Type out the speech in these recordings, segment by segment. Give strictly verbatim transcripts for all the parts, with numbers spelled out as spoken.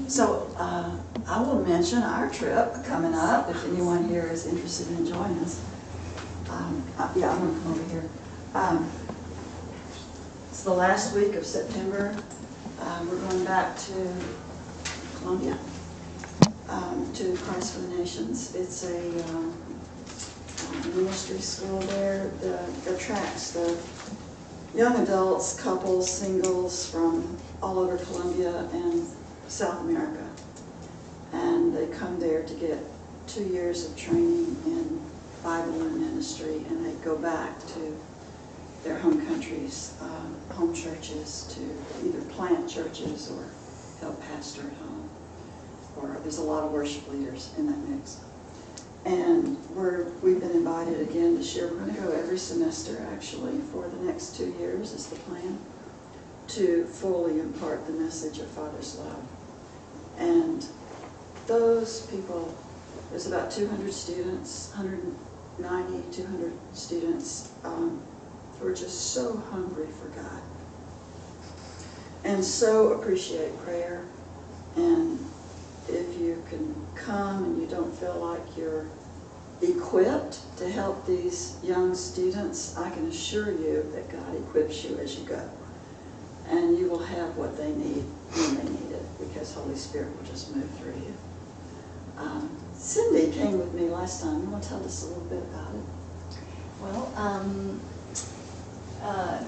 So uh, I will mention our trip coming up if anyone here is interested in joining us. Um, uh, yeah, I'm going to come over here. Um, it's the last week of September. Uh, we're going back to Columbia, um, to Christ for the Nations. It's a um, ministry school there that attracts the young adults, couples, singles from all over Colombia and South America. And they come there to get two years of training in Bible and ministry, and they go back to their home countries, um, home churches, to either plant churches or help pastor at home. Or there's a lot of worship leaders in that mix. And we're, we've been invited again this year. We're going to go every semester, actually, for the next two years is the plan, to fully impart the message of Father's love. And those people, there's about two hundred students, one hundred ninety, two hundred students, um, who are just so hungry for God and so appreciate prayer. And if you can come and you don't feel like you're equipped to help these young students, I can assure you that God equips you as you go. And you will have what they need when they need it, because Holy Spirit will just move through you. Um, Cindy came with me last time. You want to tell us a little bit about it? Well, um, uh,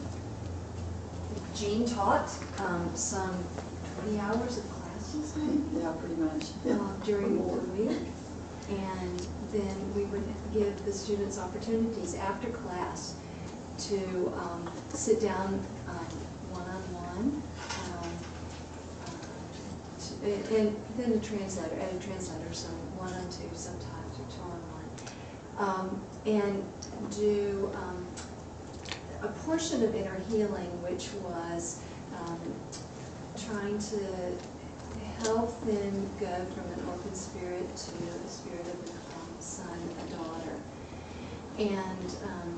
Jean taught um, some twenty hours of classes, maybe? Yeah, pretty much. Yeah. Uh, during the week. And then we would give the students opportunities after class to um, sit down um, one-on-one, um, uh, and, and then a translator, and a translator, so one-on-two sometimes, or two-on-one, um, and do um, a portion of inner healing, which was um, trying to help them go from an open spirit to a spirit of a son, a daughter. And um,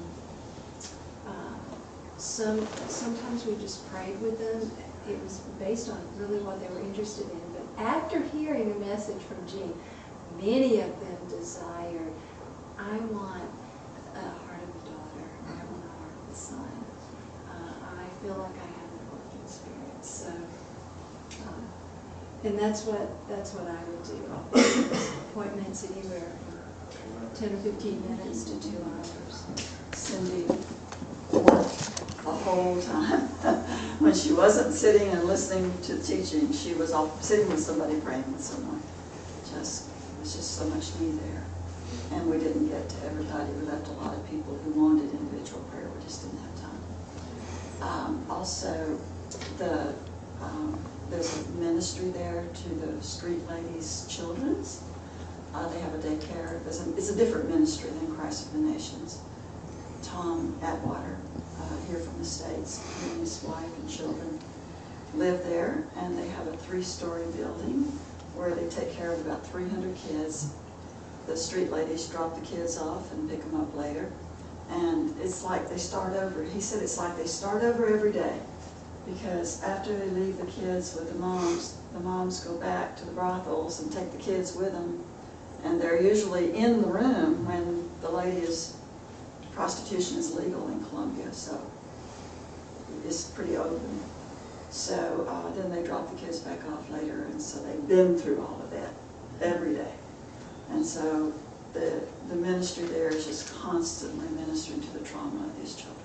uh, some sometimes we just prayed with them. It was based on really what they were interested in. But after hearing a message from Jean, many of them desired, I want a heart of a daughter, I want a heart of a son. Uh, I feel like I have an orphan spirit. So. Um, And that's what that's what I would do. Appointments anywhere from ten or fifteen minutes to two hours. Cindy worked the whole time. When she wasn't sitting and listening to teaching, she was all, sitting with somebody, praying with someone. Just there was just so much need there, and we didn't get to everybody. We left a lot of people who wanted individual prayer. We just didn't have time. Um, also, the um, there's a ministry there to the Street Ladies Children's. Uh, they have a daycare. There's a, it's a different ministry than Christ for the Nations. Tom Atwater, uh, here from the States, he and his wife and children live there, and they have a three-story building where they take care of about three hundred kids. The Street Ladies drop the kids off and pick them up later. And it's like they start over. He said it's like they start over every day. Because after they leave the kids with the moms, the moms go back to the brothels and take the kids with them. And they're usually in the room when the lady is, prostitution is legal in Colombia, so it's pretty open. So uh, then they drop the kids back off later, and so they've been through all of that every day. And so the, the ministry there is just constantly ministering to the trauma of these children.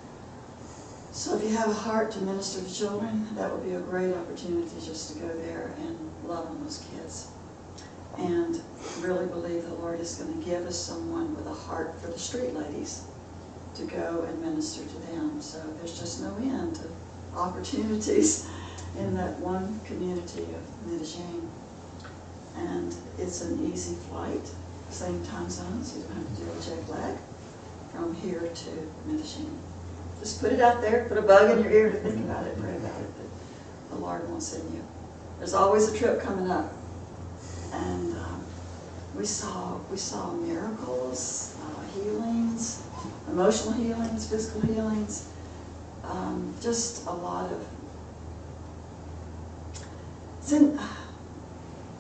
So if you have a heart to minister to children, that would be a great opportunity just to go there and love on those kids. And really believe the Lord is going to give us someone with a heart for the street ladies to go and minister to them. So there's just no end of opportunities in that one community of Medellin. And it's an easy flight, same time zone, so you don't have to do a jet lag from here to Medellin. Just put it out there, put a bug in your ear to think about it, pray about it, but the Lord won't send you. There's always a trip coming up. And um, we saw we saw miracles, uh, healings, emotional healings, physical healings, um, just a lot of, it's in,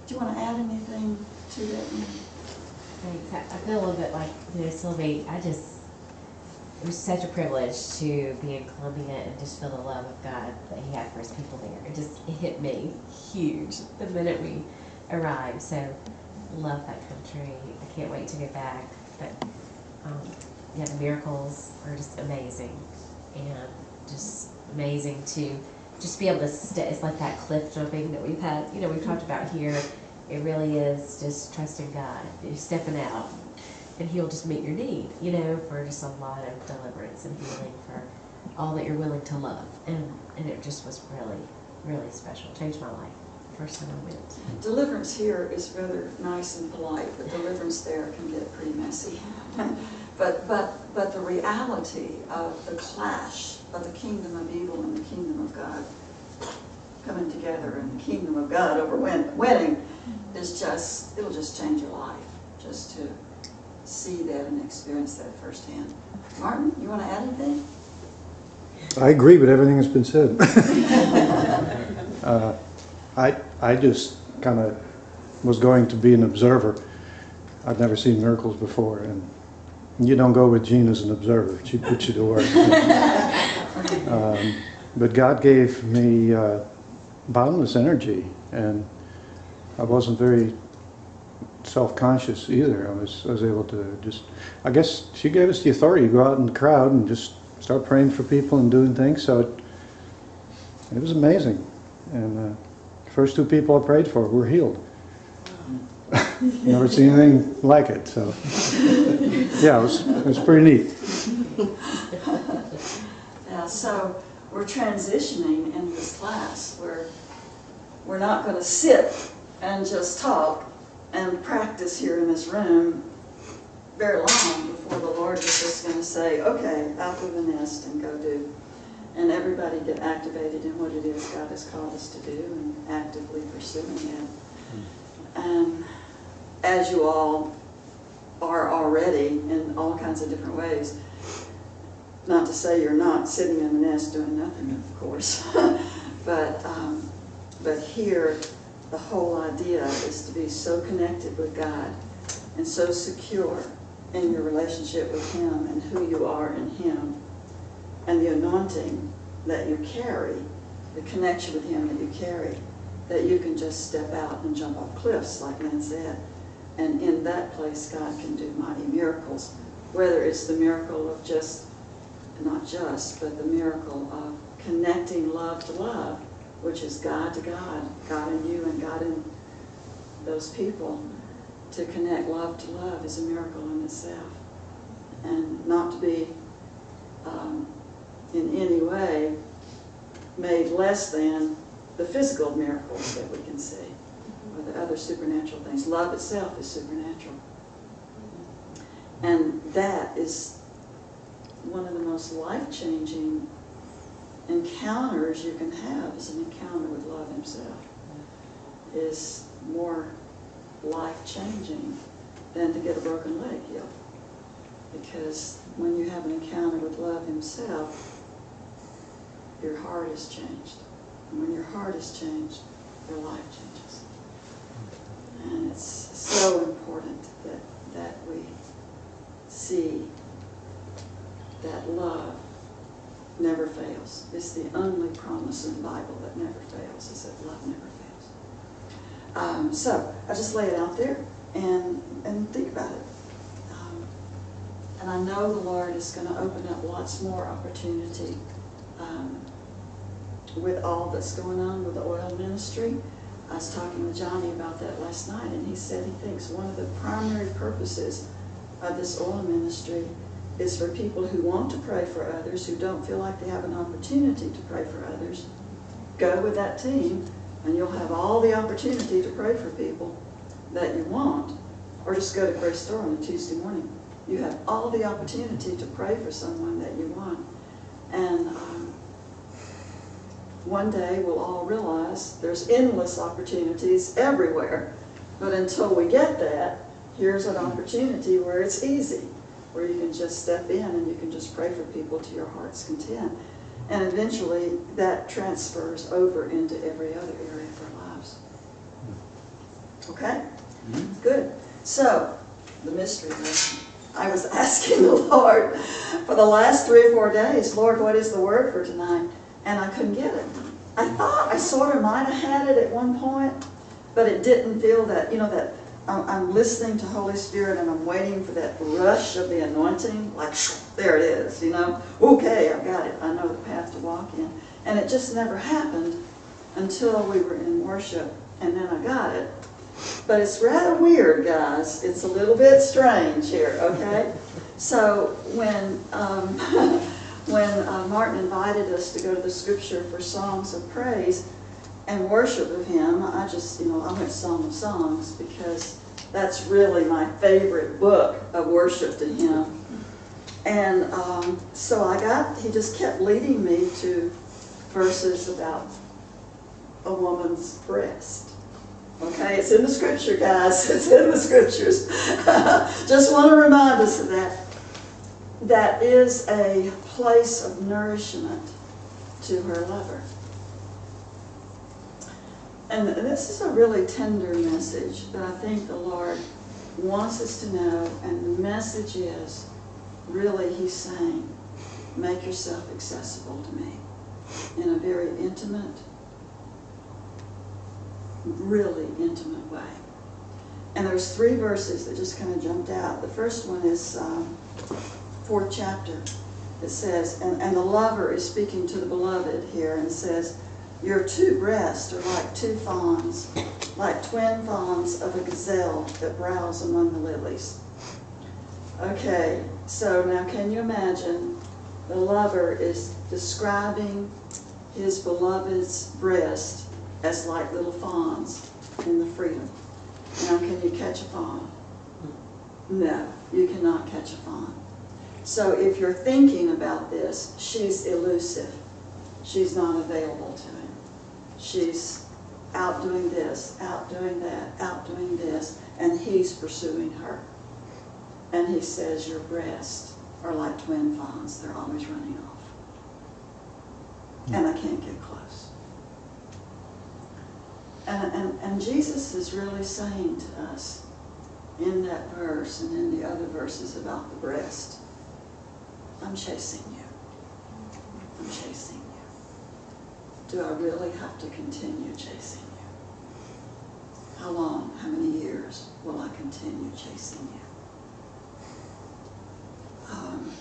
Do you want to add anything to that? Thanks. I I feel a little bit like, you know, Sylvie, I just, it was such a privilege to be in Columbia and just feel the love of God that He had for His people there. It just, it hit me huge the minute we arrived. So, love that country. I can't wait to get back. But, um, yeah, the miracles are just amazing. And just amazing to just be able to stay. It's like that cliff jumping that we've had, you know, we've talked about here. It really is just trusting God. You're stepping out, and He'll just meet your need, you know, for just a lot of deliverance and healing for all that you're willing to love. And, and it just was really, really special. Changed my life the first time I went. Deliverance here is rather nice and polite, but deliverance there can get pretty messy. but, but, but the reality of the clash of the kingdom of evil and the kingdom of God coming together, and the kingdom of God over win winning is just, it'll just change your life, just to see that and experience that firsthand. Martin, you want to add anything? I agree with everything that's been said. uh, I, I just kind of was going to be an observer. I'd never seen miracles before, and you don't go with Jean as an observer. She puts you to work. um, but God gave me uh, boundless energy, and I wasn't very self-conscious either. I was, I was able to just, I guess she gave us the authority to go out in the crowd and just start praying for people and doing things. So it, it was amazing. And uh, the first two people I prayed for were healed. Never seen anything like it. So yeah, it was, it was pretty neat. Yeah, so we're transitioning in this class where we're not going to sit and just talk and practice here in this room very long before the Lord is just going to say, okay, out of the nest and go do. And everybody get activated in what it is God has called us to do and actively pursuing it. And as you all are already in all kinds of different ways, not to say you're not sitting in the nest doing nothing, of course, but, um, but here the whole idea is to be so connected with God and so secure in your relationship with Him and who you are in Him and the anointing that you carry, the connection with Him that you carry, that you can just step out and jump off cliffs, like Lynn said. And in that place, God can do mighty miracles, whether it's the miracle of just, not just, but the miracle of connecting love to love, which is God to God, God in you and God in those people. To connect love to love is a miracle in itself. And not to be um, in any way made less than the physical miracles that we can see, or the other supernatural things. Love itself is supernatural. And that is one of the most life-changing encounters you can have, is an encounter with love Himself. Is more life-changing than to get a broken leg healed. Because when you have an encounter with love Himself, your heart is changed. And when your heart is changed, your life changes. And it's so important that, that we see that love never fails. It's the only promise in the Bible that never fails, is that love never fails. Um, so I just lay it out there and, and think about it. Um, and I know the Lord is going to open up lots more opportunity um, with all that's going on with the oil ministry. I was talking with Johnny about that last night, and he said he thinks one of the primary purposes of this oil ministry is for people who want to pray for others, who don't feel like they have an opportunity to pray for others. Go with that team, and you'll have all the opportunity to pray for people that you want. Or just go to Grace Store on a Tuesday morning. You have all the opportunity to pray for someone that you want. And um, one day we'll all realize there's endless opportunities everywhere. But until we get that, here's an opportunity where it's easy, where you can just step in and you can just pray for people to your heart's content. And eventually that transfers over into every other area of our lives. Okay? Good. So, the mystery lesson. I was asking the Lord for the last three or four days, Lord, what is the word for tonight? And I couldn't get it. I thought I sort of might have had it at one point, but it didn't feel that, you know, that I'm, I'm listening to Holy Spirit and I'm waiting for that rush of the anointing, like, there it is, you know. Okay, I've got it. I know the path to walk in. And it just never happened until we were in worship, and then I got it. But it's rather weird, guys. It's a little bit strange here, okay? So when um, when uh, Martin invited us to go to the Scripture for songs of praise and worship of Him, I just, you know, I went Song of Songs because that's really my favorite book of worship to Him. And um, so I got, he just kept leading me to verses about a woman's breast. Okay, it's in the Scripture, guys. It's in the Scriptures. Just want to remind us of that. That is a place of nourishment to her lover. And this is a really tender message that I think the Lord wants us to know. And the message is, really, He's saying, make yourself accessible to me in a very intimate, really intimate way. And there's three verses that just kind of jumped out. The first one is um, fourth chapter. It says, and, and the lover is speaking to the beloved here and says, your two breasts are like two fawns, like twin fawns of a gazelle that browse among the lilies. Okay, so now can you imagine the lover is describing his beloved's breast as like little fawns in the freedom. Now, can you catch a fawn? No, you cannot catch a fawn. So if you're thinking about this, she's elusive. She's not available to him. She's out doing this, out doing that, out doing this, and he's pursuing her. And he says, your breasts are like twin fawns. They're always running off. And I can't get close. And, and, and Jesus is really saying to us in that verse and in the other verses about the breast, I'm chasing you. I'm chasing you. Do I really have to continue chasing you? How long, how many years will I continue chasing you? Um,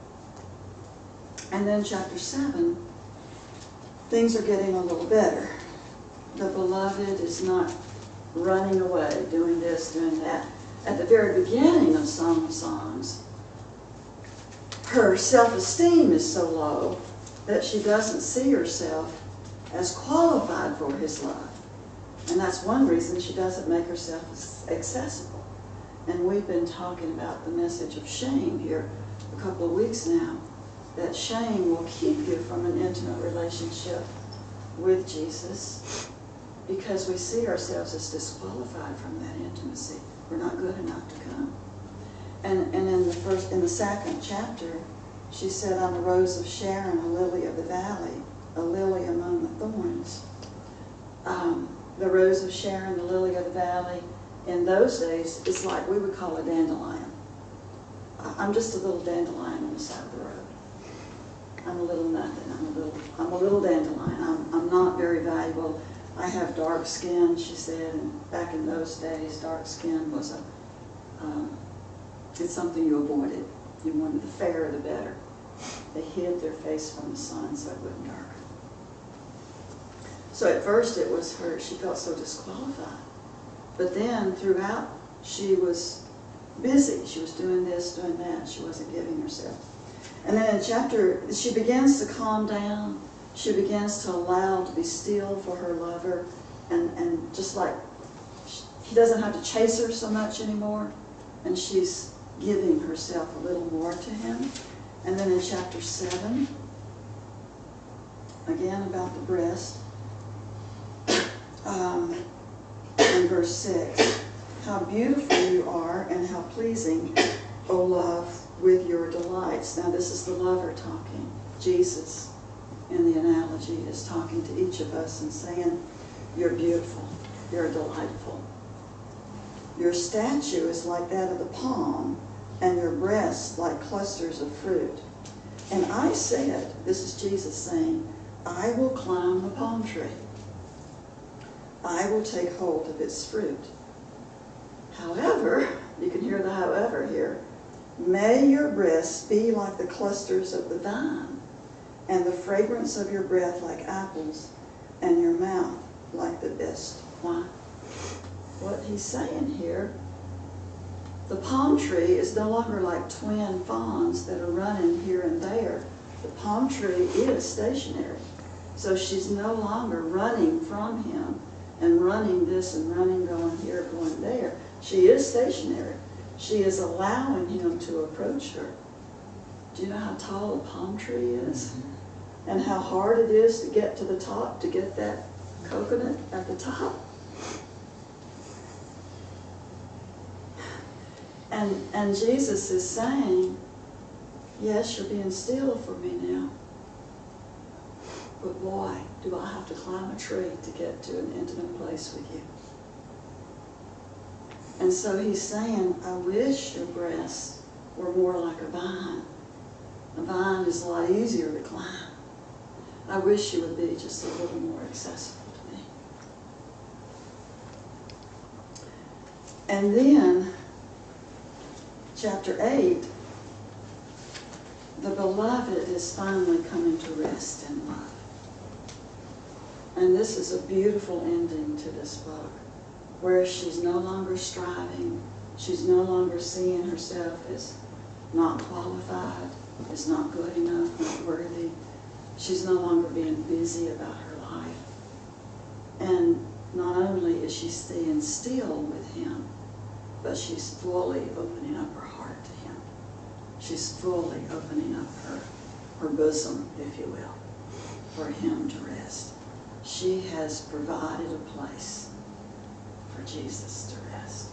and then chapter seven, things are getting a little better. The beloved is not running away, doing this, doing that. At the very beginning of Song of Songs, her self-esteem is so low that she doesn't see herself as qualified for his love. And that's one reason she doesn't make herself accessible. And we've been talking about the message of shame here a couple of weeks now, that shame will keep you from an intimate relationship with Jesus, because we see ourselves as disqualified from that intimacy. We're not good enough to come. And and in the first, in the second chapter, she said, I'm a rose of Sharon, a lily of the valley, a lily among the thorns. Um, the rose of Sharon, the lily of the valley, in those days, it's like we would call a dandelion. I'm just a little dandelion on the side of the road. I'm a little nothing. I'm a little, I'm a little dandelion. I'm, I'm not very valuable. I have dark skin, she said, and back in those days, dark skin was a, um, it's something you avoided. You wanted the fairer the better. They hid their face from the sun so it wouldn't darken. So at first it was her, she felt so disqualified. But then throughout, she was busy. She was doing this, doing that. She wasn't giving herself. And then in chapter, she begins to calm down. She begins to allow to be still for her lover. And, and just like, he doesn't have to chase her so much anymore. And she's giving herself a little more to him. And then in chapter seven, again about the breast, um, in verse six, how beautiful you are and how pleasing, O love, with your delights. Now this is the lover talking. Jesus, in the analogy, is talking to each of us and saying, you're beautiful, you're delightful. Your statue is like that of the palm, and your breasts like clusters of fruit. And I said," this is Jesus saying, "I will climb the palm tree. I will take hold of its fruit. However," you can hear the however here, "may your breasts be like the clusters of the vine, and the fragrance of your breath like apples, and your mouth like the best wine." What he's saying here, the palm tree is no longer like twin fawns that are running here and there. The palm tree is stationary. So she's no longer running from him and running this and running, going here, going there. She is stationary. She is allowing him to approach her. Do you know how tall a palm tree is? And how hard it is to get to the top, to get that coconut at the top? And, and Jesus is saying, yes, you're being still for me now. But boy, do I have to climb a tree to get to an intimate place with you. And so he's saying, I wish your breasts were more like a vine. A vine is a lot easier to climb. I wish you would be just a little more accessible to me. And then, chapter eight, the beloved is finally coming to rest in love. And this is a beautiful ending to this book, where she's no longer striving, she's no longer seeing herself as not qualified, as not good enough, not worthy. She's no longer being busy about her life. And not only is she staying still with him, but she's fully opening up her heart to him. She's fully opening up her, her bosom, if you will, for him to rest. She has provided a place for Jesus to rest.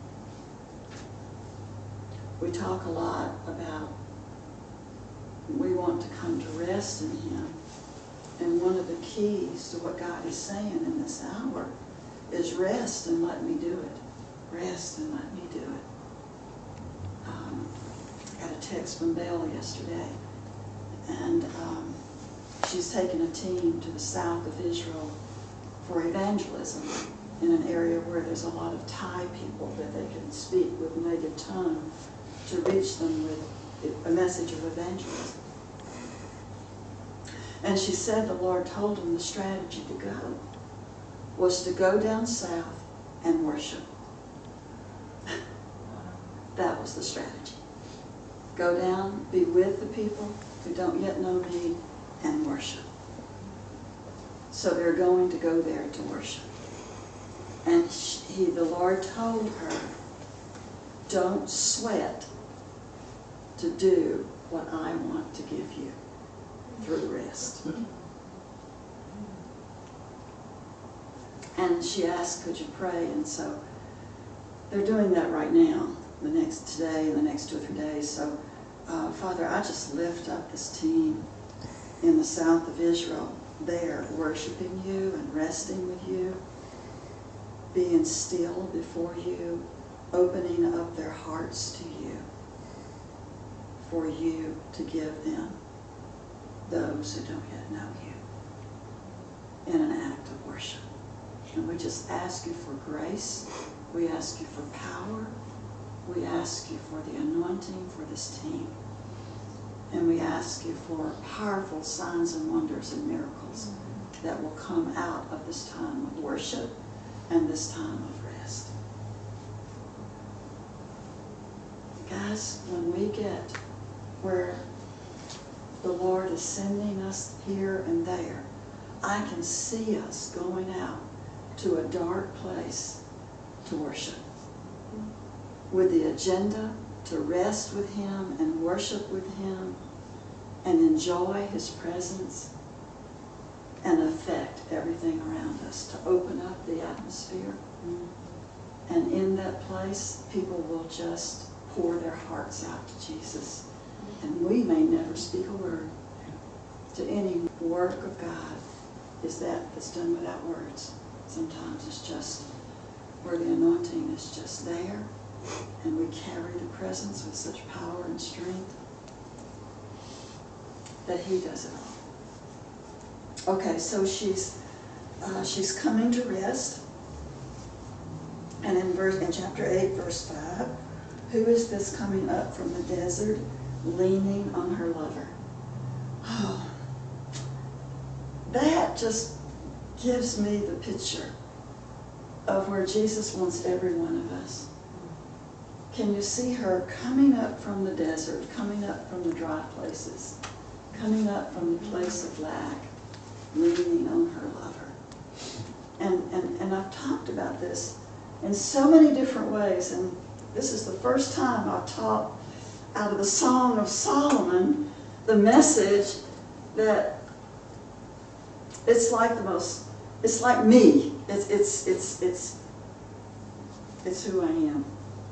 We talk a lot about we want to come to rest in him. And one of the keys to what God is saying in this hour is rest and let me do it. Rest and let me do it. Um, I got a text from Belle yesterday, and um, she's taken a team to the south of Israel for evangelism in an area where there's a lot of Thai people that they can speak with native tongue to reach them with a message of evangelism. And she said the Lord told them the strategy to go was to go down south and worship. That was the strategy. Go down, be with the people who don't yet know me, and worship. So they're going to go there to worship. And she, he, the Lord told her, don't sweat to do what I want to give you through rest. And she asked, could you pray? And so they're doing that right now, the next today and the next two or three days. So, uh, Father, I just lift up this team in the south of Israel. There, worshiping you and resting with you, being still before you, opening up their hearts to you, for you to give them those who don't yet know you in an act of worship. And we just ask you for grace. We ask you for power. We ask you for the anointing for this team. And we ask you for powerful signs and wonders and miracles that will come out of this time of worship and this time of rest. Guys, when we get where the Lord is sending us here and there, I can see us going out to a dark place to worship with the agenda to rest with him and worship with him and enjoy his presence and affect everything around us, to open up the atmosphere. And in that place, people will just pour their hearts out to Jesus. And we may never speak a word. To any work of God is that that's done without words. Sometimes it's just where the anointing is just there, and we carry the presence with such power and strength that He does it all. Okay, so she's uh, she's coming to rest, and in verse in chapter eight, verse five, who is this coming up from the desert, leaning on her lover? Oh, that just gives me the picture of where Jesus wants every one of us. Can you see her coming up from the desert, coming up from the dry places, coming up from the place of lack, leaning on her lover? And, and, and I've talked about this in so many different ways, and this is the first time I've taught out of the Song of Solomon the message that it's like the most, it's like me. It's, it's, it's, it's, it's who I am.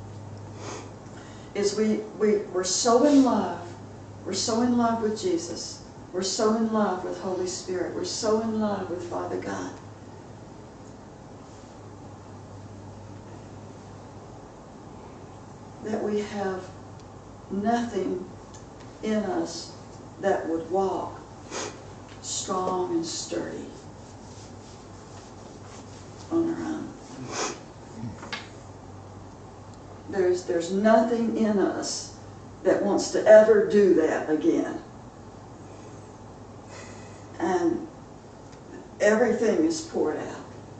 Is we, we, we're so in love. We're so in love with Jesus. We're so in love with Holy Spirit. We're so in love with Father God. That we have nothing in us that would walk strong and sturdy on our own. There's, there's nothing in us that wants to ever do that again. And everything is poured out.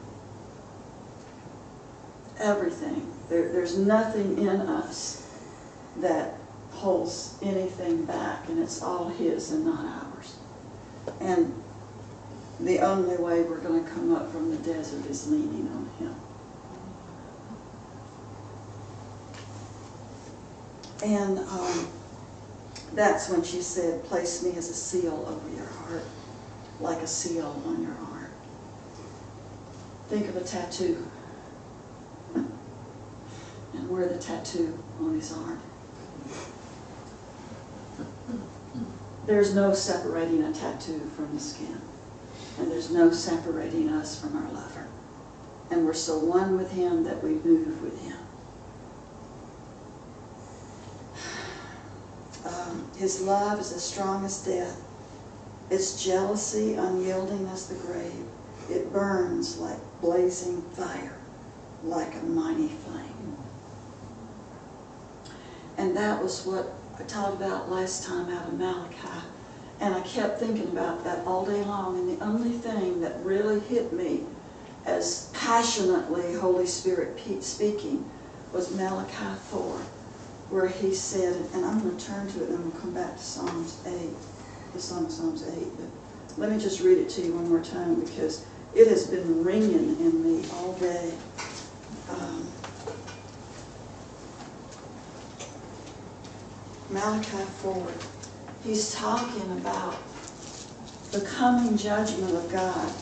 Everything. There, there's nothing in us that holds anything back, and it's all His and not ours. And the only way we're going to come up from the desert is leaning on Him. And um, that's when she said, place me as a seal over your heart, like a seal on your arm. Think of a tattoo. And wear the tattoo on his arm. There's no separating a tattoo from the skin. And there's no separating us from our lover. And we're so one with Him that we move with Him. Um, his love is as strong as death. Its jealousy unyielding as the grave. It burns like blazing fire, like a mighty flame. And that was what I talked about last time out of Malachi. And I kept thinking about that all day long. And the only thing that really hit me as passionately Holy Spirit speaking was Malachi four, where He said, and I'm going to turn to it and then we'll come back to Psalms eight, the Song of Psalms eight. But let me just read it to you one more time because it has been ringing in me all day. Um, Malachi four, he's talking about the coming judgment of God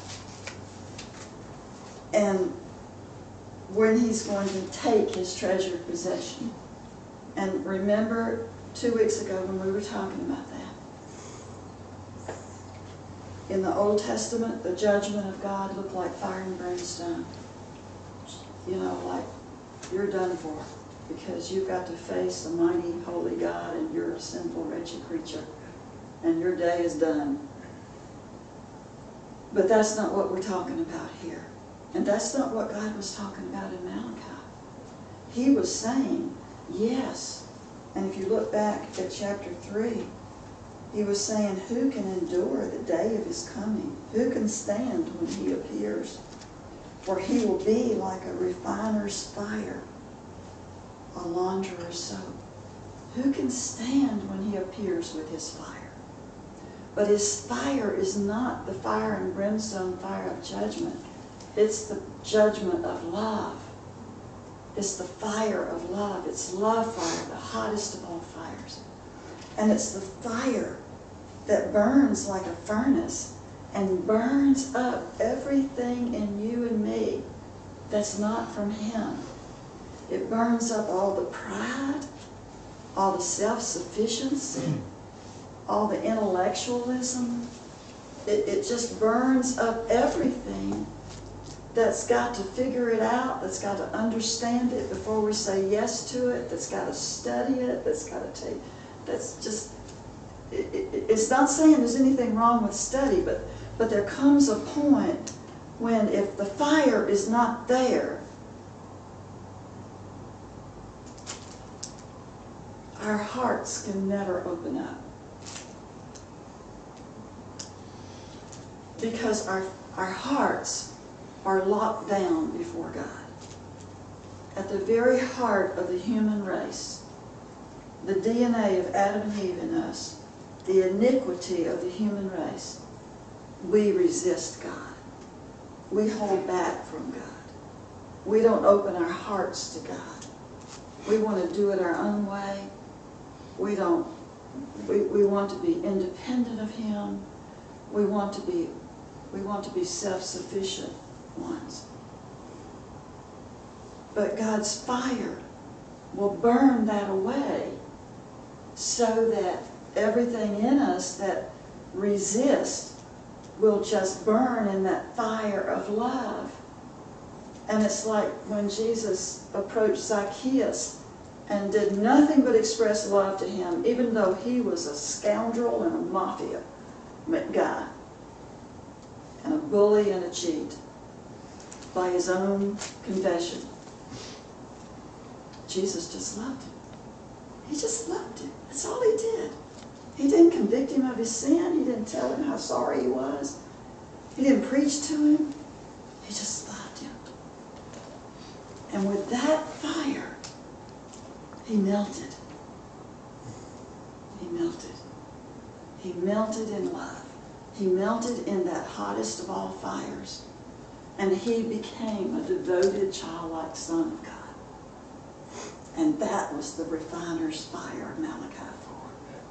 and when He's going to take His treasured possession. And remember two weeks ago when we were talking about that. In the Old Testament, the judgment of God looked like fire and brimstone. You know, like you're done for. Because you've got to face the mighty, holy God, and you're a sinful, wretched creature. And your day is done. But that's not what we're talking about here. And that's not what God was talking about in Malachi. He was saying, yes. And if you look back at chapter three, He was saying, who can endure the day of His coming? Who can stand when He appears? For He will be like a refiner's fire, a launderer's soap. Who can stand when He appears with His fire? But His fire is not the fire and brimstone fire of judgment. It's the judgment of love. It's the fire of love. It's love fire, the hottest of all fires. And it's the fire that burns like a furnace and burns up everything in you and me that's not from Him. It burns up all the pride, all the self-sufficiency, all the intellectualism. It, it just burns up everything that's got to figure it out, that's got to understand it before we say yes to it, that's got to study it, that's got to take, that's just, it, it, it's not saying there's anything wrong with study, but, but there comes a point when if the fire is not there, our hearts can never open up. Because our, our hearts are locked down before God. At the very heart of the human race, the D N A of Adam and Eve in us, the iniquity of the human race, we resist God. We hold back from God. We don't open our hearts to God. We want to do it our own way. We don't, we, we want to be independent of Him. We want to be, we want to be self-sufficient ones. But God's fire will burn that away so that everything in us that resists will just burn in that fire of love. And it's like when Jesus approached Zacchaeus and did nothing but express love to him, even though he was a scoundrel and a mafia guy, and a bully and a cheat, by his own confession. Jesus just loved him. He just loved him. That's all he did. He didn't convict him of his sin. He didn't tell him how sorry he was. He didn't preach to him. He just loved him. And with that fire, he melted. He melted. He melted in love. He melted in that hottest of all fires. And he became a devoted, childlike son of God. And that was the refiner's fire of Malachi four.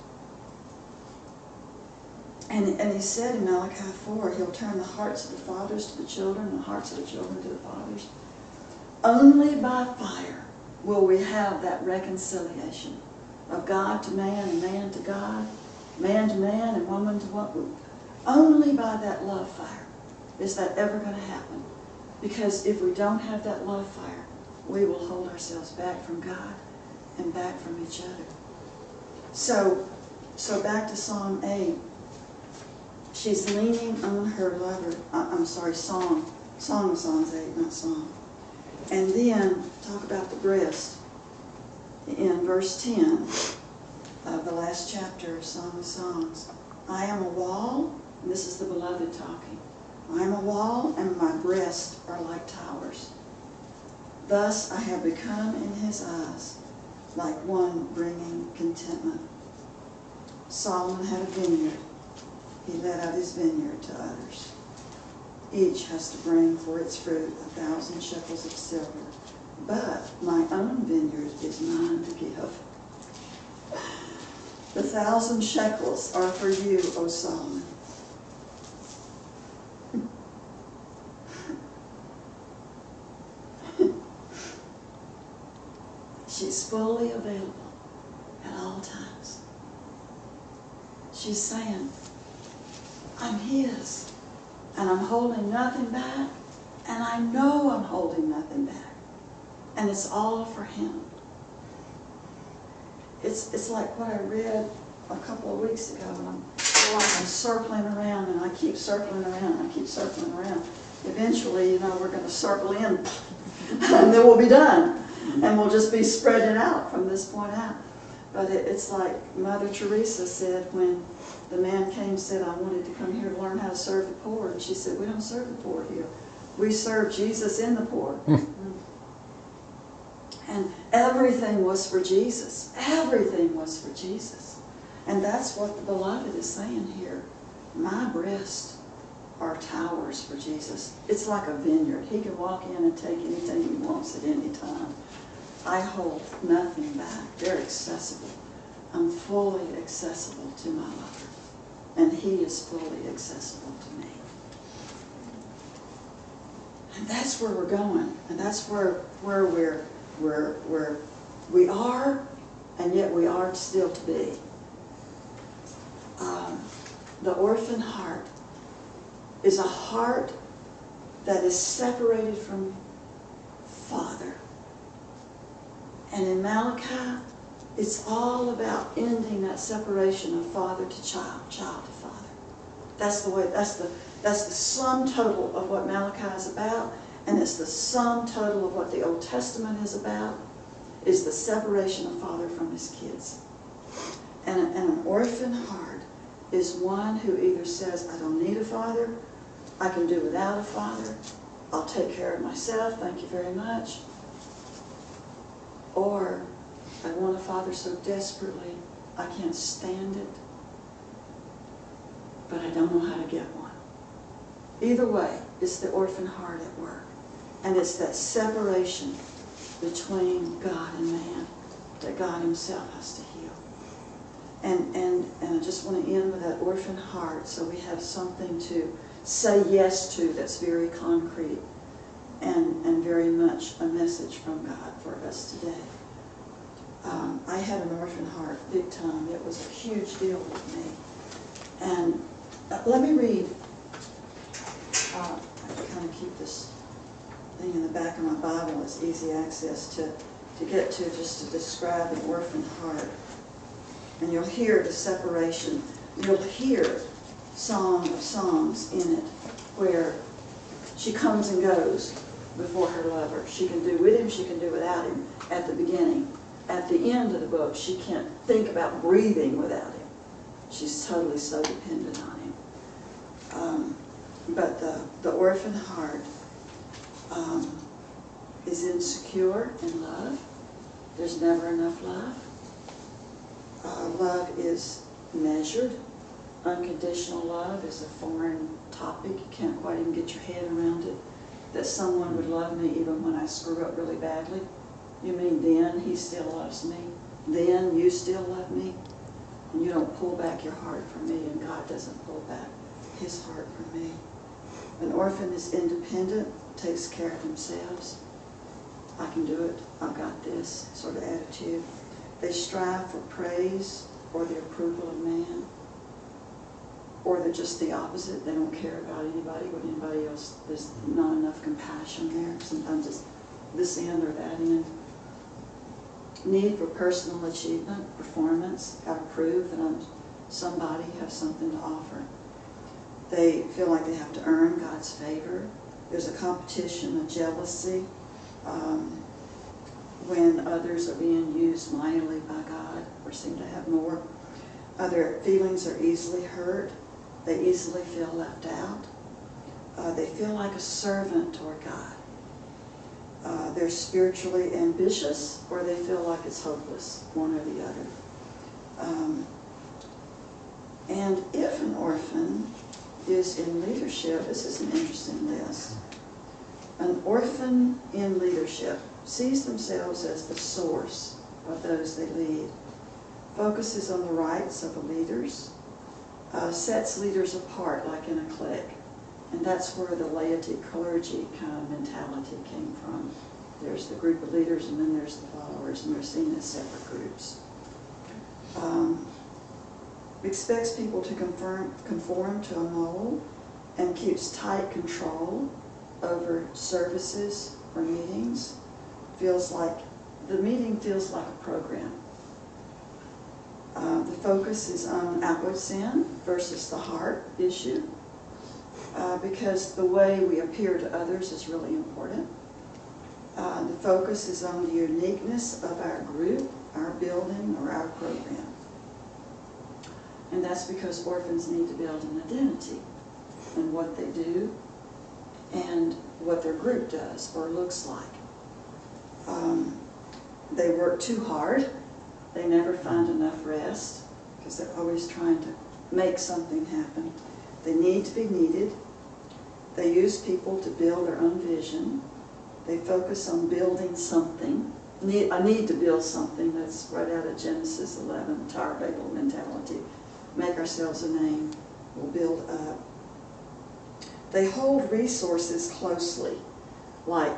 And, and he said in Malachi four, he'll turn the hearts of the fathers to the children, and the hearts of the children to the fathers. Only by fire will we have that reconciliation of God to man and man to God, man to man and woman to woman. Only by that love fire is that ever going to happen. Because if we don't have that love fire, we will hold ourselves back from God and back from each other. So, so back to Psalm eight. She's leaning on her lover. I'm sorry, Song. Song of Songs eight, not Song. And then talk about the breast in verse ten of the last chapter of Song of Songs. I am a wall, and this is the beloved talking. I am a wall, and my breasts are like towers. Thus I have become in his eyes like one bringing contentment. Solomon had a vineyard. He let out his vineyard to others. Each has to bring for its fruit a thousand shekels of silver. But my own vineyard is mine to give. The thousand shekels are for you, O Solomon. She's fully available at all times. She's saying, I'm his, and I'm holding nothing back, and I know I'm holding nothing back, and it's all for him. It's, it's like what I read a couple of weeks ago, and I'm, like I'm circling around, and I keep circling around, and I keep circling around. Eventually, you know, we're going to circle in, and then we'll be done. And we'll just be spreading out from this point out. But it, it's like Mother Teresa said when the man came and said, I wanted to come here to learn how to serve the poor. And she said, we don't serve the poor here. We serve Jesus in the poor. And everything was for Jesus. Everything was for Jesus. And that's what the beloved is saying here. My breasts are towers for Jesus. It's like a vineyard. He can walk in and take anything he wants at any time. I hold nothing back. They're accessible. I'm fully accessible to my lover. And he is fully accessible to me. And that's where we're going. And that's where, where we're, we're, we're, we are, and yet we are still to be. Um, the orphan heart is a heart that is separated from Father. And in Malachi, it's all about ending that separation of father to child, child to father. That's the way, that's the, that's the sum total of what Malachi is about, and it's the sum total of what the Old Testament is about, is the separation of father from his kids. And, and an orphan heart is one who either says, I don't need a father, I can do without a father, I'll take care of myself, thank you very much. Or, I want a father so desperately, I can't stand it, but I don't know how to get one. Either way, it's the orphan heart at work. And it's that separation between God and man that God himself has to heal. And, and, and I just want to end with that orphan heart so we have something to say yes to that's very concrete and, and very much a message from God for us today. Um, I had an orphan heart big time. It was a huge deal with me. And uh, let me read. Uh, I have to kind of keep this thing in the back of my Bible as easy access to, to get to, just to describe an orphan heart. And you'll hear the separation. You'll hear Song of Songs in it, where she comes and goes before her lover. She can do with him, she can do without him at the beginning. At the end of the book, she can't think about breathing without him. She's totally so dependent on him. Um, but the, the orphan heart um, is insecure in love. There's never enough love. Uh, love is measured. Unconditional love is a foreign topic. You can't quite even get your head around it. That someone would love me even when I screw up really badly. You mean then he still loves me? Then you still love me? And you don't pull back your heart for me, and God doesn't pull back his heart for me. An orphan is independent, takes care of themselves. I can do it, I've got this sort of attitude. They strive for praise or the approval of man. Or they're just the opposite. They don't care about anybody, what anybody else, there's not enough compassion there. Sometimes it's this end or that end. Need for personal achievement, performance, got to prove that I'm somebody, have something to offer. They feel like they have to earn God's favor. There's a competition, a jealousy, um, when others are being used mightily by God or seem to have more. Uh, their feelings are easily hurt. They easily feel left out. Uh, they feel like a servant toward God. Uh, they're spiritually ambitious, or they feel like it's hopeless, one or the other. Um, and if an orphan is in leadership, this is an interesting list. An orphan in leadership sees themselves as the source of those they lead, focuses on the rights of the leaders, uh, sets leaders apart like in a clique. And that's where the laity clergy kind of mentality came from. There's the group of leaders, and then there's the followers, and they're seen as separate groups. Um, expects people to conform, conform to a mold, and keeps tight control over services or meetings. Feels like, the meeting feels like a program. Uh, the focus is on outward sin versus the heart issue. Uh, because the way we appear to others is really important. Uh, the focus is on the uniqueness of our group, our building, or our program. And that's because orphans need to build an identity in what they do and what their group does or looks like. Um, they work too hard. They never find enough rest because they're always trying to make something happen. They need to be needed. They use people to build their own vision. They focus on building something. Need, I need to build something. That's right out of Genesis eleven, the Tower of Babel mentality. Make ourselves a name. We'll build up. They hold resources closely, like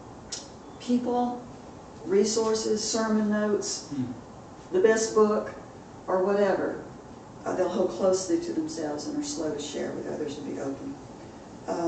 people, resources, sermon notes, mm. the best book, or whatever. Uh, they'll hold closely to themselves and are slow to share with others and be open. Uh,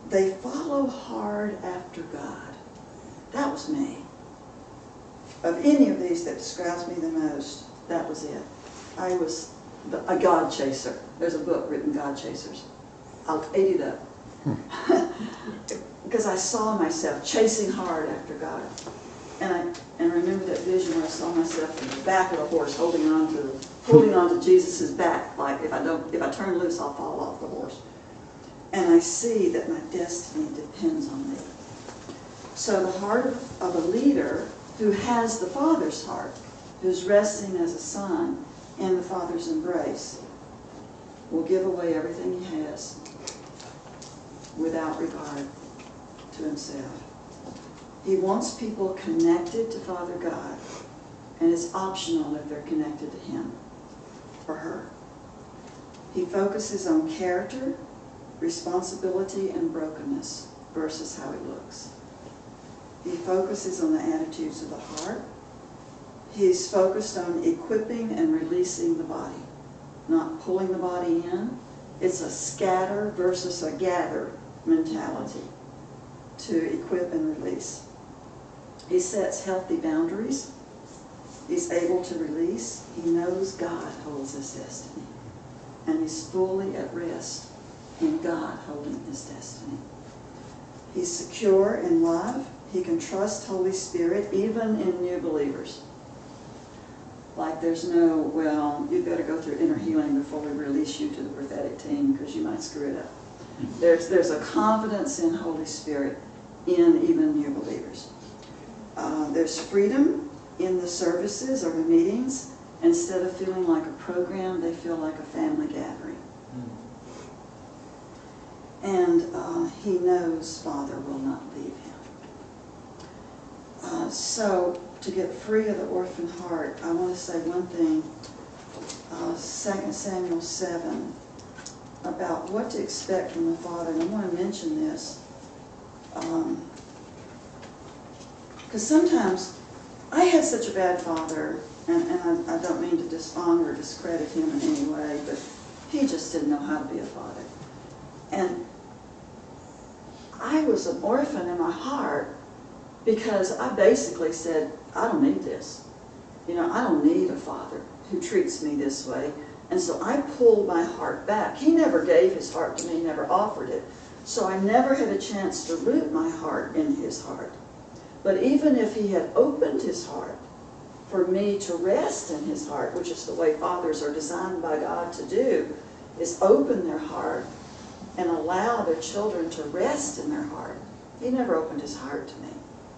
they follow hard after God. That was me. Of any of these that describes me the most, that was it. I was the, a God chaser. There's a book written, God Chasers. I'll eat it up. Because I saw myself chasing hard after God. And I and remember that vision where I saw myself in the back of a horse holding on to holding on to Jesus' back, like if I don't if I turn loose I'll fall off the horse. And I see that my destiny depends on me. So the heart of, of a leader who has the Father's heart, who's resting as a son in the Father's embrace, will give away everything he has without regard to himself. He wants people connected to Father God, and it's optional if they're connected to him or her. He focuses on character, responsibility, and brokenness versus how he looks. He focuses on the attitudes of the heart. He's focused on equipping and releasing the body, not pulling the body in. It's a scatter versus a gather mentality to equip and release. He sets healthy boundaries. He's able to release. He knows God holds his destiny. And he's fully at rest in God holding his destiny. He's secure in love. He can trust Holy Spirit even in new believers. Like there's no, well, you better go through inner healing before we release you to the prophetic team because you might screw it up. There's, there's a confidence in Holy Spirit in even new believers. Uh, there's freedom in the services or the meetings. Instead of feeling like a program, they feel like a family gathering. And uh, he knows Father will not leave him. Uh, so, to get free of the orphan heart, I want to say one thing. Uh, Second Samuel seven, about what to expect from the Father. And I want to mention this. Um, Because sometimes I had such a bad father, and, and I, I don't mean to dishonor or discredit him in any way, but he just didn't know how to be a father. And I was an orphan in my heart because I basically said, I don't need this. You know, I don't need a father who treats me this way. And so I pulled my heart back. He never gave his heart to me, never offered it. So I never had a chance to root my heart in his heart. But even if he had opened his heart for me to rest in his heart, which is the way fathers are designed by God to do, is open their heart and allow their children to rest in their heart. He never opened his heart to me.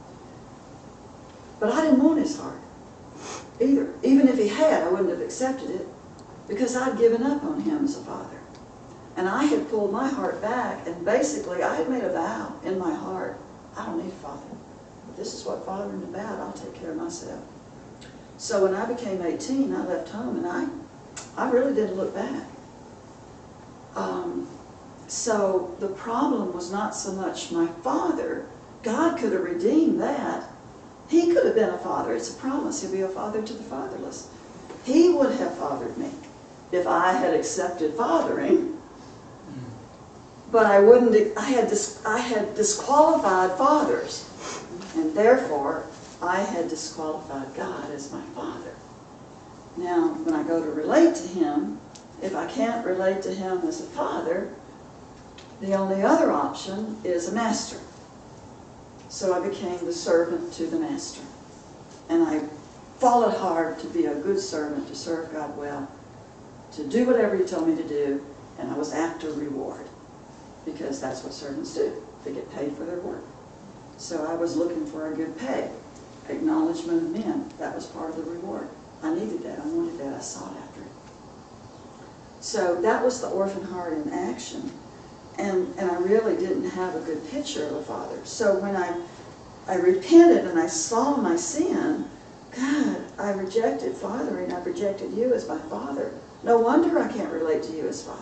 But I didn't want his heart either. Even if he had, I wouldn't have accepted it because I'd given up on him as a father. And I had pulled my heart back, and basically I had made a vow in my heart, I don't need a father. If this is what fathering is about, I'll take care of myself. So when I became eighteen, I left home, and I, I really didn't look back. Um, so the problem was not so much my father. God could have redeemed that. He could have been a father. It's a promise. He'll be a father to the fatherless. He would have fathered me if I had accepted fathering. But I wouldn't. I had dis, I had disqualified fathers, and therefore I had disqualified God as my father. Now, when I go to relate to him, if I can't relate to him as a father, the only other option is a master. So I became the servant to the master. And I followed hard to be a good servant, to serve God well, to do whatever he told me to do, and I was after reward. Because that's what servants do. They get paid for their work. So I was looking for a good pay. Acknowledgement of men. That was part of the reward. I needed that. I wanted that. I sought after it. So that was the orphan heart in action. And, and I really didn't have a good picture of a father. So when I, I repented and I saw my sin, God, I rejected fathering. I rejected you as my father. No wonder I can't relate to you as father.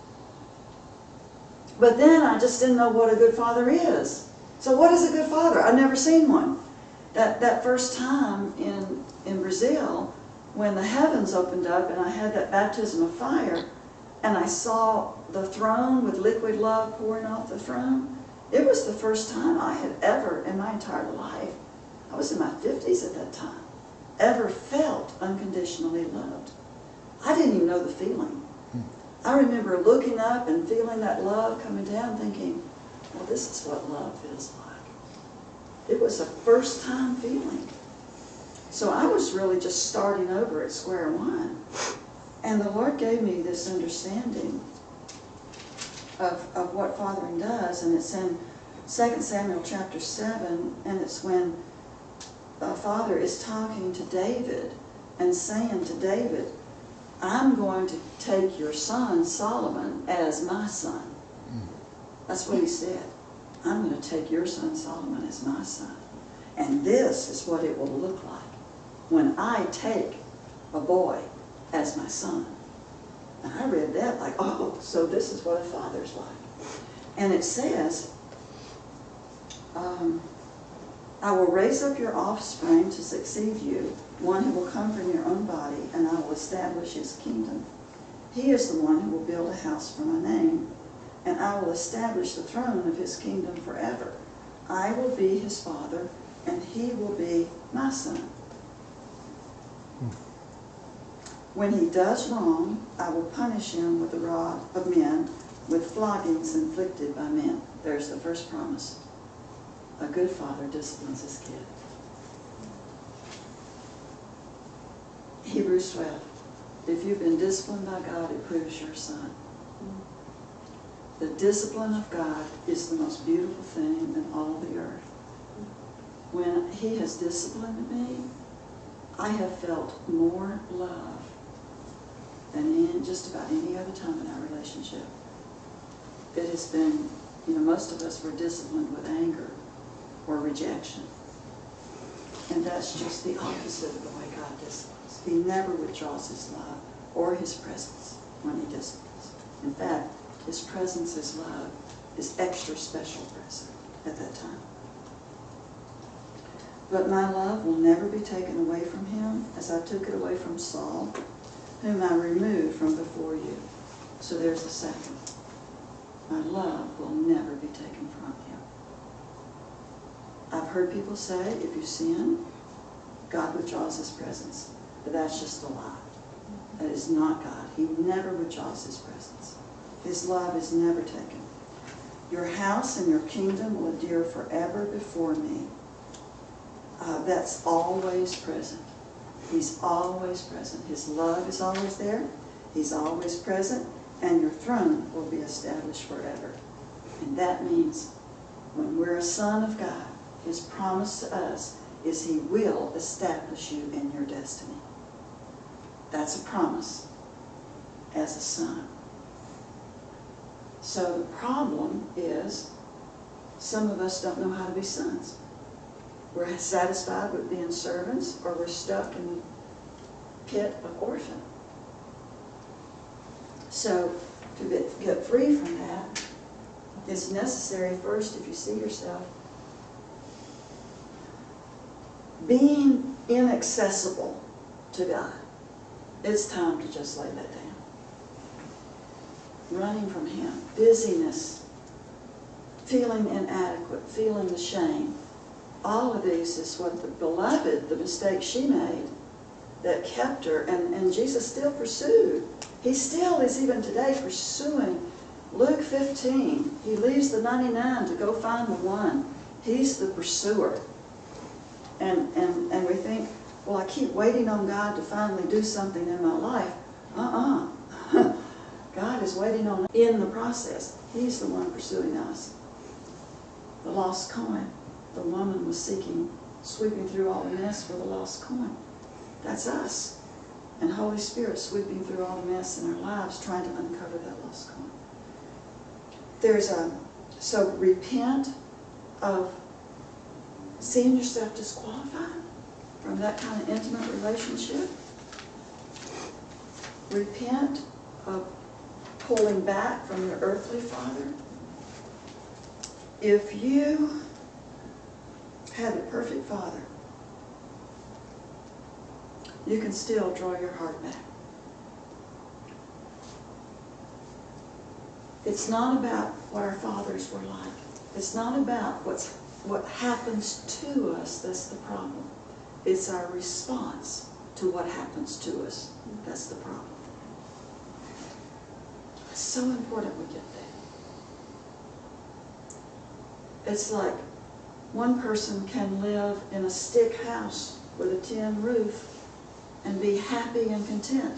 But then I just didn't know what a good father is. So what is a good father? I've never seen one. That, that first time in, in Brazil, when the heavens opened up and I had that baptism of fire, and I saw the throne with liquid love pouring off the throne, It was the first time I had ever, in my entire life, I was in my fifties at that time, ever felt unconditionally loved. I didn't even know the feeling. I remember looking up and feeling that love coming down, thinking, well, this is what love feels like. It was a first time feeling. So I was really just starting over at square one. And the Lord gave me this understanding of, of what fathering does, and it's in Second Samuel chapter seven, and it's when a father is talking to David and saying to David, I'm going to take your son Solomon as my son. That's what he said. I'm going to take your son Solomon as my son. And this is what it will look like when I take a boy as my son. And I read that like, oh, so this is what a father's like. And it says, um, I will raise up your offspring to succeed you, one who will come from your own body, and I will establish his kingdom. He is the one who will build a house for my name, and I will establish the throne of his kingdom forever. I will be his father, and he will be my son. When he does wrong, I will punish him with the rod of men, with floggings inflicted by men. There's the first promise. A good father disciplines his kid. Hebrews twelve. If you've been disciplined by God, it proves you're a son. The discipline of God is the most beautiful thing in all the earth. When he has disciplined me, I have felt more love than in just about any other time in our relationship. It has been, you know, most of us were disciplined with anger or rejection. And that's just the opposite of the way God disciplines. He never withdraws his love or his presence when he disciplines. In fact, his presence, his love, is extra special present at that time. But my love will never be taken away from him, as I took it away from Saul, whom I removed from before you. So there's a second. My love will never be taken from him. I've heard people say, if you sin, God withdraws his presence. But that's just a lie. That is not God. He never withdraws his presence. His love is never taken. Your house and your kingdom will endure forever before me. Uh, that's always present. He's always present. His love is always there. He's always present. And your throne will be established forever. And that means when we're a son of God, his promise to us is he will establish you in your destiny. That's a promise as a son. So the problem is some of us don't know how to be sons. We're satisfied with being servants, or we're stuck in the pit of orphan. So to get, get free from that, it's necessary first, if you see yourself being inaccessible to God, it's time to just lay that down. Running from him, busyness, feeling inadequate, feeling the shame. All of these is what the beloved, the mistake she made, that kept her, and, and Jesus still pursued. He still is even today pursuing. Luke fifteen, he leaves the ninety-nine to go find the one. He's the pursuer. And, and, and we think, well, I keep waiting on God to finally do something in my life. Uh-uh. God is waiting on us in the process. He's the one pursuing us. The lost coin. The woman was seeking, sweeping through all the mess for the lost coin. That's us. And Holy Spirit sweeping through all the mess in our lives, trying to uncover that lost coin. There's a, so repent of seeing yourself disqualified from that kind of intimate relationship. Repent of pulling back from your earthly father. If you had a perfect father, you can still draw your heart back. It's not about what our fathers were like. It's not about what's, what happens to us that's the problem. It's our response to what happens to us that's the problem. It's so important we get that. It's like one person can live in a stick house with a tin roof and be happy and content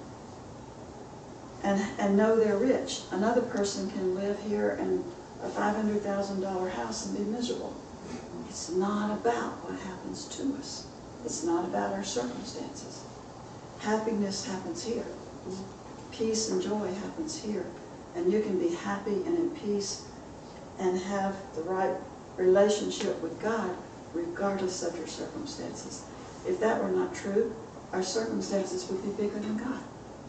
and, and know they're rich. Another person can live here in a five hundred thousand dollar house and be miserable. It's not about what happens to us. It's not about our circumstances. Happiness happens here. Peace and joy happens here. And you can be happy and in peace and have the right relationship with God regardless of your circumstances. If that were not true, our circumstances would be bigger than God.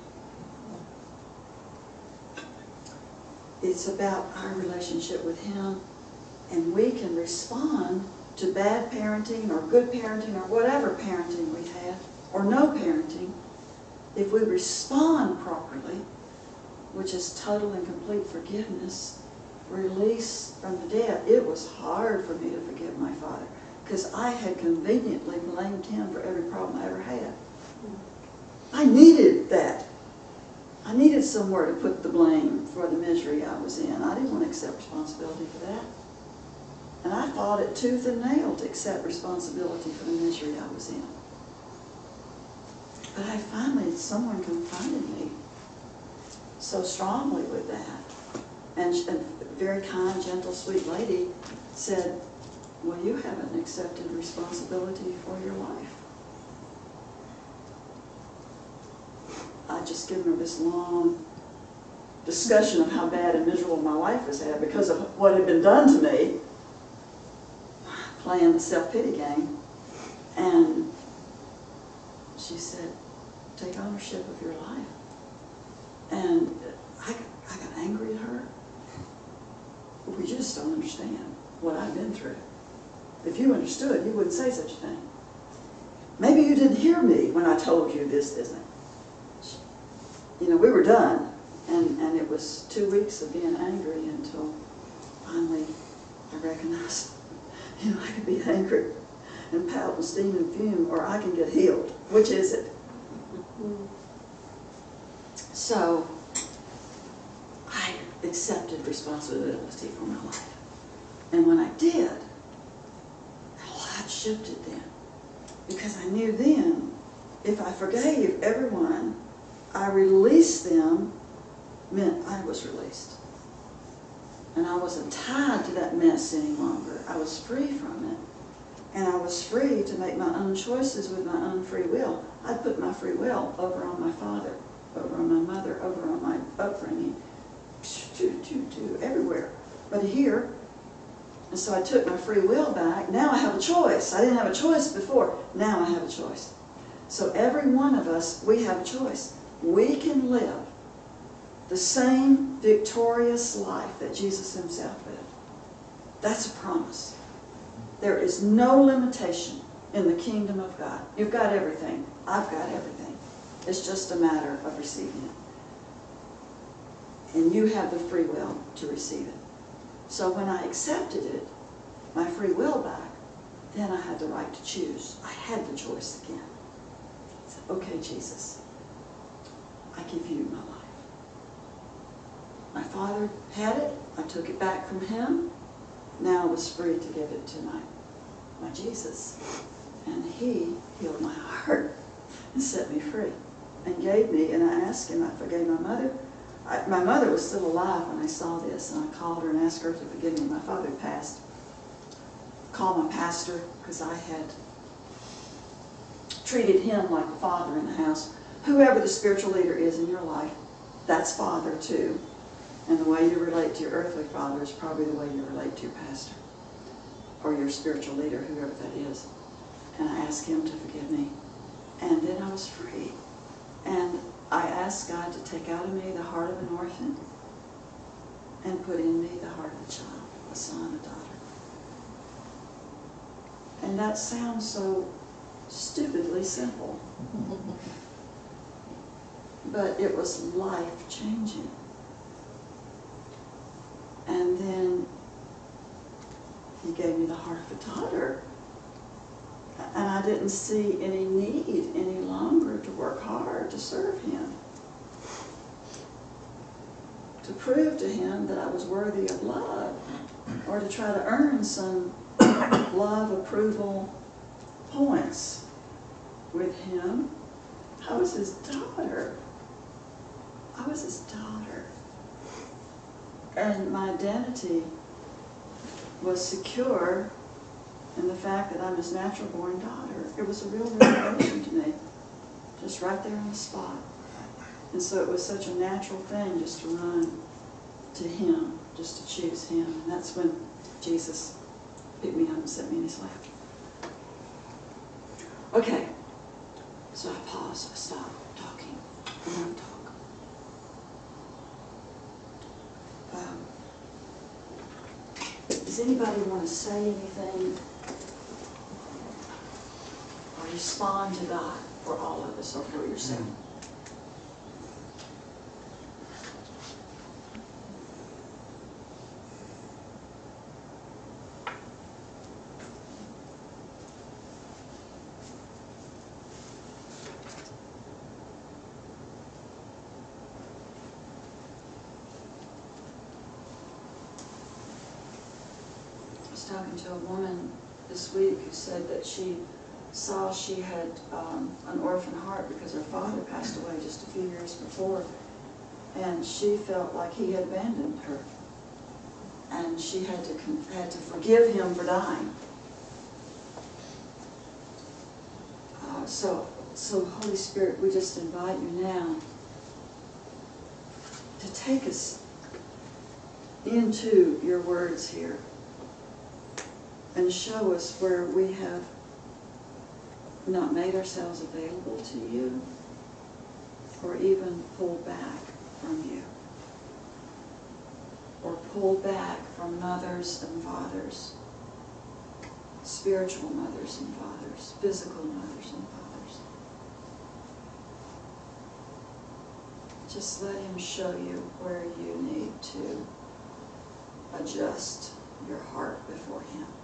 It's about our relationship with Him, and we can respond to bad parenting or good parenting or whatever parenting we had, or no parenting, if we respond properly, which is total and complete forgiveness, release from the debt. It was hard for me to forgive my father because I had conveniently blamed him for every problem I ever had. I needed that. I needed somewhere to put the blame for the misery I was in. I didn't want to accept responsibility for that. And I fought it tooth and nail to accept responsibility for the misery I was in. But I finally, someone confronted me so strongly with that. And a very kind, gentle, sweet lady said, well, you haven't accepted responsibility for your life. I just given her this long discussion of how bad and miserable my life has had because of what had been done to me, playing the self-pity game. And she said, take ownership of your life. And I, I got angry at her. We just don't understand what I've been through. If you understood, you wouldn't say such a thing. Maybe you didn't hear me when I told you this, isn't it? You know, we were done, and, and it was two weeks of being angry until finally I recognized, you know, I could be angry and pout and steam and fume, or I can get healed. Which is it? So, I accepted responsibility for my life. And when I did, a lot shifted then. Because I knew then, if I forgave everyone, I released them, meant I was released. And I wasn't tied to that mess any longer. I was free from it. And I was free to make my own choices with my own free will. I put my free will over on my father, over on my mother, over on my upbringing, to, to, to everywhere. But here, and so I took my free will back. Now I have a choice. I didn't have a choice before. Now I have a choice. So every one of us, we have a choice. We can live the same victorious life that Jesus Himself lived. That's a promise. There is no limitation in the kingdom of God. You've got everything. I've got everything. It's just a matter of receiving it. And you have the free will to receive it. So when I accepted it, my free will back, then I had the right to choose. I had the choice again. I said, okay, Jesus, I give you my life. My father had it. I took it back from him. Now I was free to give it to my, my Jesus. And He healed my heart and set me free and gave me, and I asked Him, I forgave my mother. I, my mother was still alive when I saw this, and I called her and asked her to forgive me. My father passed. Called my pastor because I had treated him like a father in the house. Whoever the spiritual leader is in your life, that's father too. And the way you relate to your earthly father is probably the way you relate to your pastor or your spiritual leader, whoever that is. And I asked him to forgive me. And then I was free. And I asked God to take out of me the heart of an orphan and put in me the heart of a child, a son, a daughter. And that sounds so stupidly simple. But it was life-changing. And then He gave me the heart of a daughter. And I didn't see any need any longer to work hard to serve him, to prove to him that I was worthy of love, or to try to earn some love, approval, points with him. I was his daughter. I was his daughter. And my identity was secure in the fact that I'm his natural born daughter. It was a real revelation to me, just right there on the spot. And so it was such a natural thing just to run to him, just to choose him. And that's when Jesus picked me up and set me in his lap. Okay, so I pause, I stop talking, and then I talk. Um, does anybody want to say anything or respond to God for all of us or for yourself? I was talking to a woman this week who said that she saw she had um, an orphan heart because her father passed away just a few years before, and she felt like he had abandoned her, and she had to had to forgive him for dying. Uh, so, so Holy Spirit, we just invite you now to take us into your words here and show us where we have not made ourselves available to you or even pulled back from you or pulled back from mothers and fathers, spiritual mothers and fathers, physical mothers and fathers. Just let him show you where you need to adjust your heart before him.